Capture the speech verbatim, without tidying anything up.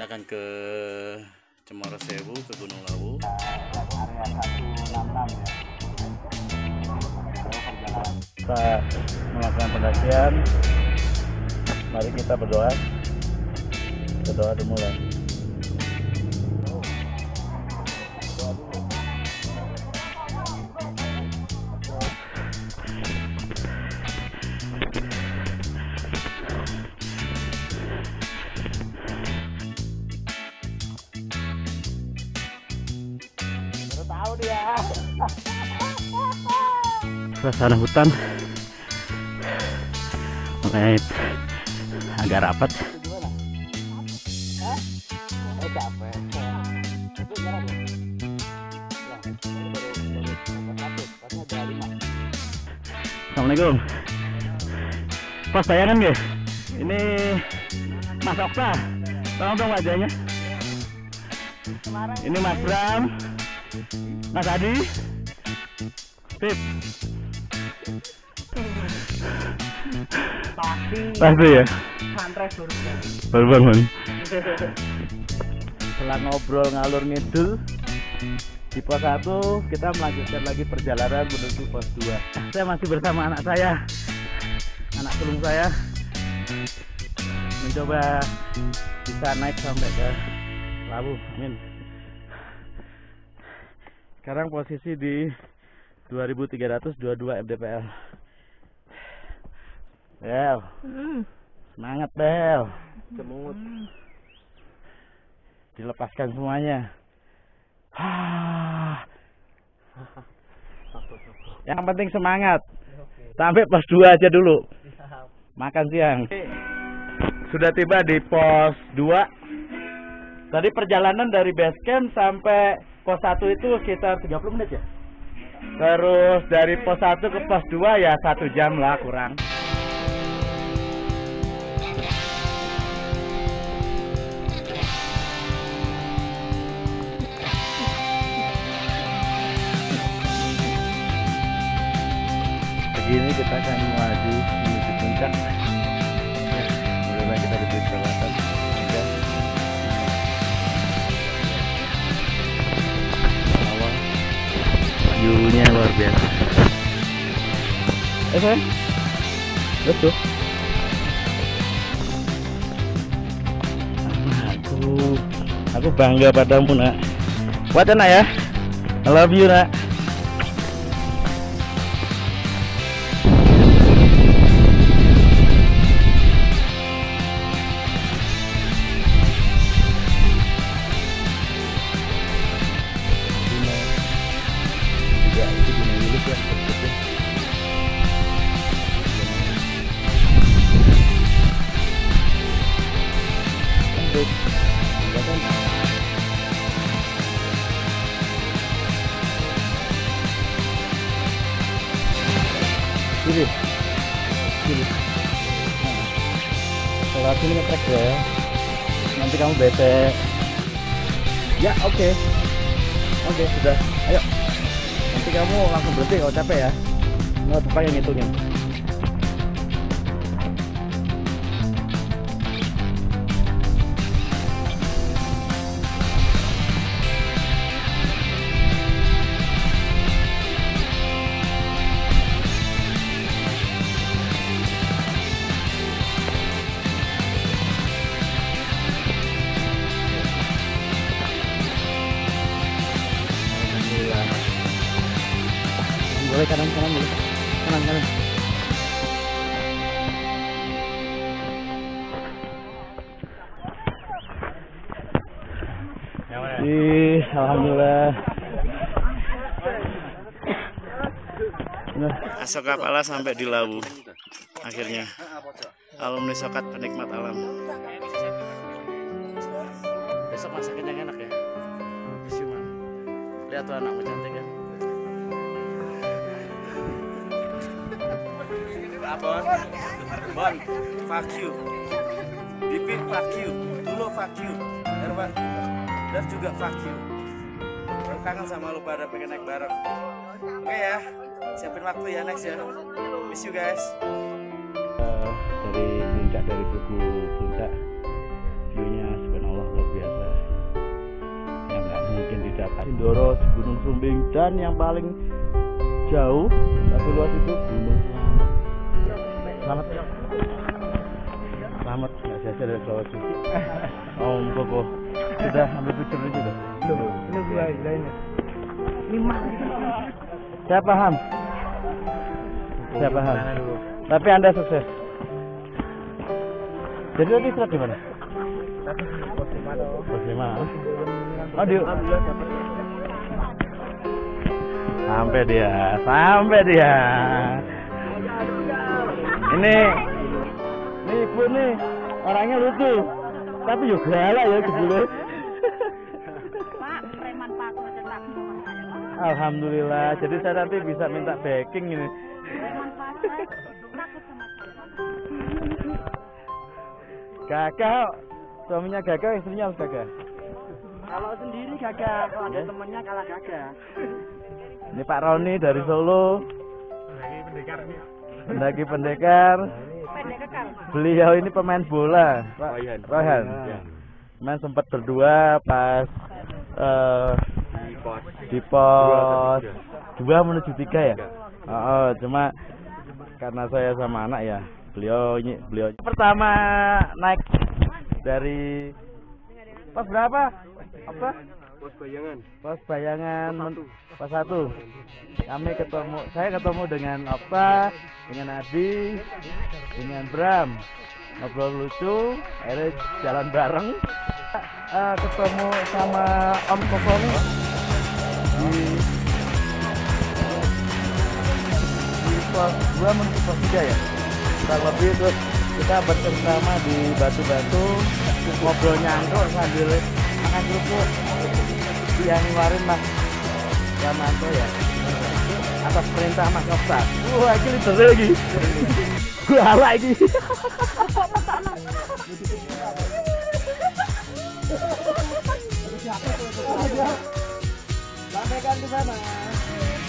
akan ke Cemoro Sewu, ke Gunung Lawu. Area seratus enam puluh enam ya. Kita melakukan pendakian. Mari kita berdoa. Berdoa dimulai. Tahu dia. Suasana hutan mulai agak rapat. Gimana? Hah? Oh, capek. Itu jalan ya? Ya, ini baru baru satu, katanya ada lima. Assalamualaikum. Pas bayangan nggih? Ini Mas Okta. Tolong dong wajahnya. Kemarin Ini Mas Bram, Mas Adi. Sip. pasti Pasti ya. sunrise baru Baru bangun. Setelah ngobrol ngalur ngidul di pos satu, kita melanjutkan lagi perjalanan menuju pos dua. Saya masih bersama anak saya, anak sulung saya, mencoba bisa naik sampai ke Lawu. Amin. Sekarang posisi di dua ribu tiga ratus dua puluh dua M D P L. Bel, semangat Bel. semut. Dilepaskan semuanya. Hah. Yang penting semangat. Sampai pos dua aja dulu. Makan siang. Sudah tiba di pos dua. Tadi perjalanan dari base camp sampai pos satu itu sekitar tiga puluh menit ya. Terus dari pos satu ke pos dua ya satu jam lah kurang. Begini kita akan maju menuju puncak. Ya, mulai kita diberi perawatan. Ya. Awal view-nya luar biasa. Eh sayang, betul. Aku, aku bangga padamu nak. Kuat nak ya. I love you nak. Kiri, kiri. Nah, kalau sini ngetrek ya, nanti kamu bete. Ya, oke, okay. oke okay, sudah. Ayo, nanti kamu langsung berhenti kalau capek ya. Nggak tepat yang ngitungin. Boleh kanan kanan boleh kanan kanan. Ih, alhamdulillah. Asok Kapala sampai di Lawu. Akhirnya alumni Sokat penikmat alam. Besok masakin yang enak ya. Bisiman. Lihat tuh anakmu cantik ya. Bon, Bon, fuck you. Bipin fuck you. Dulu fuck you. Erwan, Daf juga fuck you. Gue kangen sama lu pada pengen naik bareng. Oke ya, siapin waktu ya next ya. Miss you guys. Uh, dari puncak dari buku puncak, view-nya subhanallah luar biasa. Sindoro, Gunung Sumbing, dan yang paling jauh tapi luas itu Gunung Slamet. Slamet nggak jajah dari Jawa Suci. Om Koko sudah ambil picture juga. Ini gua lainnya. Lima. Saya paham. Saya paham. Tapi Anda sukses. Jadi tadi istirahat di mana? Pos lima. Oh, di sampai dia, sampai dia. Ini, ini ibu nih orangnya lucu, tapi juga galak ya kebule. Pak, preman Pak mencetak sama saya. Alhamdulillah, jadi saya nanti bisa minta backing ini. Preman Pak, saya takut sama saya. Kakak, suaminya gagah, istrinya harus gagah. Kalau sendiri gagah, kalau ada temennya kalah gagah. Ini Pak Roni dari Solo. Pendaki pendekar. Pendek kekar. Beliau ini pemain bola, Pak Royhan. Royhan. Main sempat berdua pas eh, Di pos. di pos dua menuju tiga ya. Oh, oh, cuma karena saya sama anak ya, beliau ini beliau pertama naik dari pos berapa? Apa? Pos bayangan. Pos bayangan men- pos satu. Kami ketemu, saya ketemu dengan Opa, dengan Adi, dengan Bram. Ngobrol lucu, akhirnya jalan bareng. Eh, ketemu sama Om Koko nih di di pos dua menuju pos tiga ya. Kurang lebih terus kita bersama di batu-batu, ngobrol nyangkruk sambil makan kerupuk yang ngeluarin Mas Ramanto ya, atas perintah Mas Okta. Wah, ini leader lagi. Gue halak lagi. Sampaikan ke sana.